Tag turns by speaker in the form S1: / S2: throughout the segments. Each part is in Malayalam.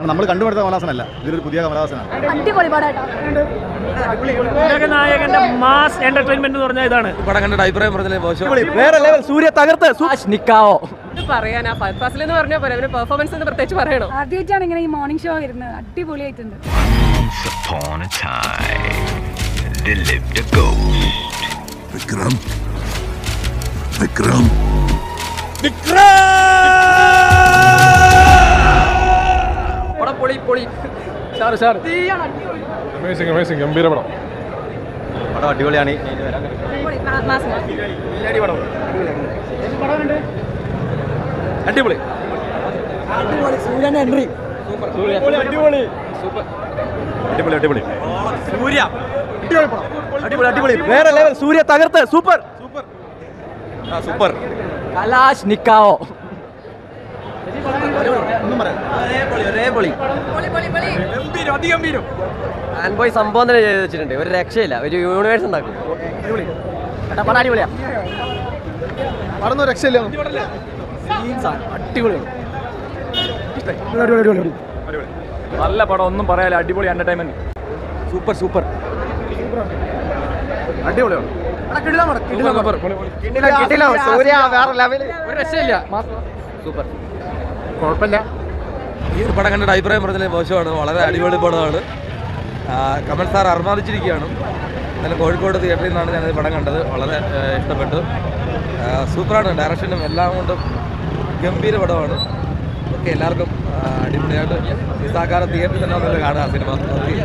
S1: നമ്മൾ കണ്ടുപിടുത്ത കമലഹാസനല്ല, ഇതൊരു പുതിയ കമലഹാസനാണ്.
S2: നായകന്റെ മാസ് എന്റർടൈൻമെന്റ് എന്ന് പറഞ്ഞാൽ ഇതാണ്.
S3: പടം കണ്ടിട്ട് അഭിപ്രായം പറഞ്ഞില്ലേ?
S1: വേറെ ലെവൽ, സൂര്യ തകർത്ത് നിക്കാവോ
S4: പറയാനാ ഫഹദ് ഫാസിൽ എന്ന് പറഞ്ഞാൽ പോലെ അവന് പെർഫോമൻസ് എന്ന് പ്രത്യേകിച്ച് പറയണോ?
S5: ആദ്യമായിട്ടാണ് ഇങ്ങനെ ഈ മോർണിംഗ് ഷോ വരുന്നത്, അടിപൊളിയായിട്ടുണ്ട്.
S6: Vikram. Vikram.
S3: Vikram. പടം പൊളി പൊളി.
S7: Amazing, ഗംഭീര പടം.
S1: പടം അടിപൊളിയാണ്.
S3: അടിപൊളി.
S1: സൂര്യന്റെ എൻട്രി അടിപൊളി.
S3: സൂപ്പർ.
S1: അടിപൊളി.
S3: സൂര്യ
S1: അടിപൊളി. വേറെ ലെവൽ, സൂര്യ തകർത്ത് സൂപ്പർ. കലാശ് നിക്കാവോ.
S3: ആൻബോയ് സംഭവം തന്നെ ചെയ്ത് വെച്ചിട്ടുണ്ട്. ഒരു രക്ഷയില്ല, ഒരു യൂണിവേഴ്സ് ഉണ്ടാക്കും.
S1: പടം രക്ഷയില്ല, അടിപൊളി.
S2: നല്ല പടം, ഒന്നും പറയാല്ല. അടിപൊളി എന്റർടൈൻമെന്റ്.
S1: സൂപ്പർ. അടിപൊളിയാണ്. സൂര്യ വേറെ ലെവൽ,
S3: ഒരു രക്ഷയില്ല. സൂപ്പർ. കുഴപ്പമില്ല. ഈ പടം കണ്ടിട്ട് അഭിപ്രായം പറഞ്ഞാൽ മോശമാണ്. വളരെ അടിപൊളി പടമാണ്. കമൽ സാർ അർമാദിച്ചിരിക്കുകയാണ്. എന്നാലും കോഴിക്കോട് തിയേറ്ററിൽ നിന്നാണ് ഞാനത് പടം കണ്ടത്. വളരെ ഇഷ്ടപ്പെട്ടു. സൂപ്പറാണ്. ഡയറക്ഷനും എല്ലാം കൊണ്ടും ഗംഭീര പടമാണ്. ഓക്കെ, എല്ലാവർക്കും അടിപൊളിയായിട്ട് നിസ്സാകാരം തിയേറ്ററിൽ തന്നെ വന്നത് കാണുക സിനിമ.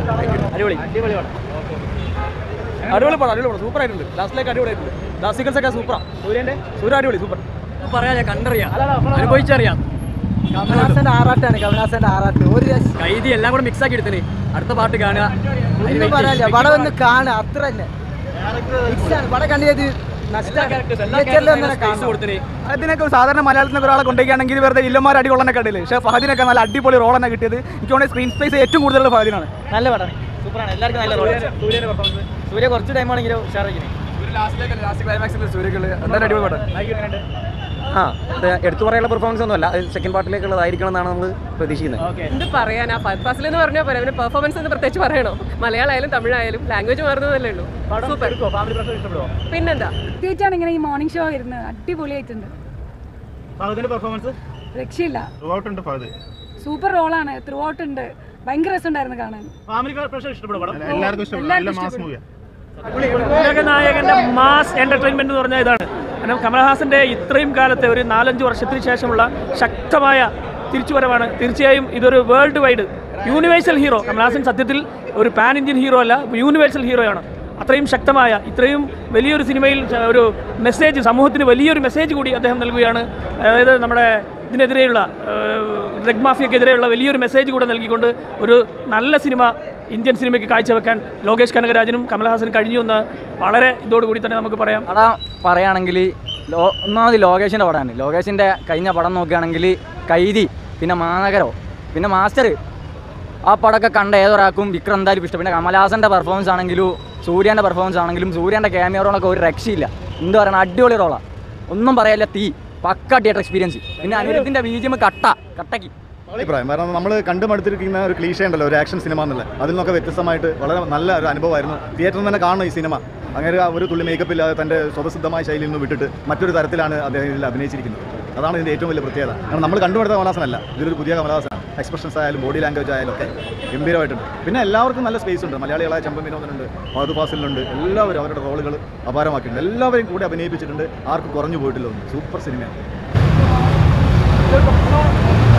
S2: അടിപൊളി പടം, സൂപ്പർ ആയിട്ടുണ്ട്. ലാസ്റ്റിലേക്ക് അടിപൊളിയായിട്ടുണ്ട്. ലാസ്റ്റ് സീക്വൻസ് ഒക്കെ സൂപ്പറാ. സൂര്യ അടിപൊളി, സൂപ്പർ. പറയാ, ഞാൻ കണ്ടറിയാം, അനുഭവിച്ചറിയാം.
S8: കമലഹാസന്റെ ആറാട്ട് ഒരു
S2: കൈതി എല്ലാം കൂടെ മിക്സ് ആക്കി എടുത്തേ. അടുത്ത പാട്ട് കാണുക,
S8: പടം ഒന്ന് കാണുക, അത്ര തന്നെ. പടം കണ്ടത്
S2: അതിനൊക്കെ സാധാരണ മലയാളത്തിനൊക്കെ ഒരാളെ കൊണ്ടുപോവുകയാണെങ്കിൽ വെറുതെ ഇല്ലന്മാർ അടി കൊള്ളനെ കണ്ടില്ലേ. പക്ഷേ ഫഹദിനൊക്കെ നല്ല അടിപൊളി റോൾ തന്നെ കിട്ടിയത്. എനിക്ക് തോന്നുന്നത് സ്ക്രീൻ സ്പേസ് ഏറ്റവും കൂടുതലുള്ള ഫഹദിനാണ്.
S8: നല്ല പടമാണ്, സൂപ്പറാണ്. എല്ലാവർക്കും നല്ല റോൾ. സൂര്യ കുറച്ച് ടൈമാണെങ്കിലും ഉഷാറായിരിക്കും.
S2: ലാസ്റ്റ് ക്ലൈമാക്സിൽ സൂര്യകള് എന്തായാലും അടിപൊളി പടം.
S3: എടുത്തു പറയാനുള്ള പെർഫോമൻസ് ഒന്നുമല്ല, സെക്കൻഡ് പാർട്ടിലേക്കുള്ളതായിരിക്കണം എന്നാണ് നമ്മൾ പ്രതീക്ഷിക്കുന്നത്.
S4: എന്ത് പറയാനാ ഫഹദ് ഫാസിൽ എന്ന് പറഞ്ഞാൽ പോലെ അവന് പെർഫോമൻസ് എന്ന് പ്രത്യേകിച്ച് പറയണോ? മലയാളമായാലും തമിഴായാലും ലാംഗ്വേജ് മാറുന്നതല്ലേ ഉള്ളൂ. സൂപ്പർ. പിന്നെന്താ
S5: ആദ്യമായിട്ടാണ് ഇങ്ങനെ ഈ മോർണിംഗ് ഷോ വരുന്നത്, അടിപൊളിയായിട്ടുണ്ട്.
S2: പെർഫോമൻസ്
S5: രക്ഷയില്ല, സൂപ്പർ റോളാണ്. ത്രൂ ഔട്ട് ഉണ്ട്. ഭയങ്കര രസമുണ്ടായിരുന്നു കാണാൻ.
S2: നായകന്റെ മാസ് എന്റർടൈൻമെന്റ് എന്ന് പറഞ്ഞാൽ ഇതാണ്. കാരണം കമൽഹാസന്റെ ഇത്രയും കാലത്തെ ഒരു 4-5 വർഷത്തിന് ശേഷമുള്ള ശക്തമായ തിരിച്ചുവരവാണ്. തീർച്ചയായും ഇതൊരു world wide universal hero. Kamal Haasan സത്യത്തിൽ ഒരു പാൻ ഇന്ത്യൻ ഹീറോ അല്ല, യൂണിവേഴ്സൽ ഹീറോയാണ്. അത്രയും ശക്തമായ, ഇത്രയും വലിയൊരു സിനിമയിൽ ഒരു മെസ്സേജ്, സമൂഹത്തിന് വലിയൊരു മെസ്സേജ് കൂടി അദ്ദേഹം നൽകുകയാണ്. അതായത് നമ്മുടെ ഇതിനെതിരെയുള്ള ഡ്രഗ് മാഫിയക്കെതിരെയുള്ള വലിയൊരു മെസ്സേജ് കൂടെ നൽകിക്കൊണ്ട് ഒരു നല്ല സിനിമ ഇന്ത്യൻ സിനിമയ്ക്ക് കാഴ്ചവെക്കാൻ ലോകേഷ് കനകരാജനും കമൽഹാസനും കഴിഞ്ഞു എന്ന് വളരെ ഇതോടുകൂടി തന്നെ നമുക്ക് പറയാം.
S8: പടം പറയുകയാണെങ്കിൽ ഒന്നാമത് ലോകേഷിൻ്റെ പടമാണ്. ലോകേഷിൻ്റെ കഴിഞ്ഞ പടം നോക്കുകയാണെങ്കിൽ കൈതി, പിന്നെ മാനഗരോ, പിന്നെ മാസ്റ്റർ, ആ പടമൊക്കെ കണ്ട ഏതൊരാൾക്കും വിക്രം എന്തായാലും ഇഷ്ടം. പിന്നെ കമൽഹാസൻ്റെ പെർഫോമൻസ് ആണെങ്കിലും സൂര്യൻ്റെ പെർഫോമൻസ് ആണെങ്കിലും സൂര്യൻ്റെ ക്യാമിയോ റോളൊക്കെ ഒരു രക്ഷയില്ല. എന്താ പറയുക, അടിപൊളി റോളാണ്, ഒന്നും പറയാനില്ല. പക്ക തിയേറ്റർ എക്സ്പീരിയൻസ്. പിന്നെ അനിരുദ്ധിൻ്റെ ബീജിയം കട്ടക്കി
S1: അഭിപ്രായം. കാരണം നമ്മൾ കണ്ടുമടുത്തിരിക്കുന്ന ഒരു ക്ലീഷ ഉണ്ടല്ലോ, ഒരു ആക്ഷൻ സിനിമ എന്നുള്ളത്, അതിൽ നിന്നൊക്കെ വ്യത്യസ്തമായിട്ട് വളരെ നല്ല ഒരു അനുഭവമായിരുന്നു. തിയേറ്ററിൽ തന്നെ കാണുന്ന ഈ സിനിമ അങ്ങനെ ഒരു തുള്ളി മേക്കപ്പ് ഇല്ലാതെ തൻ്റെ സ്വതസിദ്ധമായ ശൈലിയിൽ നിന്ന് വിട്ടിട്ട് മറ്റൊരു തരത്തിലാണ് അദ്ദേഹം ഇതിൽ അഭിനയിച്ചിരിക്കുന്നത്. അതാണ് ഇതിൻ്റെ ഏറ്റവും വലിയ പ്രത്യേകത. കാരണം നമ്മൾ കണ്ടുപിടുത്ത കമലഹാസനല്ല, ഇതൊരു പുതിയ കമലഹാസനാണ്. എക്സ്പ്രഷൻസ് ആയാലും ബോഡി ലാംഗ്വേജ് ആയാലും ഒക്കെ ഗംഭീരമായിട്ടുണ്ട്. പിന്നെ എല്ലാവർക്കും നല്ല സ്പേസ് ഉണ്ട്. മലയാളികളായ ചമ്പ വിനോദനുണ്ട്, ഫഹദ് ഫാസിലുണ്ട്. എല്ലാവരും അവരുടെ റോളുകൾ അപാരമാക്കിയിട്ടുണ്ട്. എല്ലാവരെയും കൂടി അഭിനയിപ്പിച്ചിട്ടുണ്ട്. ആർക്കും കുറഞ്ഞു പോയിട്ടില്ല. സൂപ്പർ സിനിമയാണ്.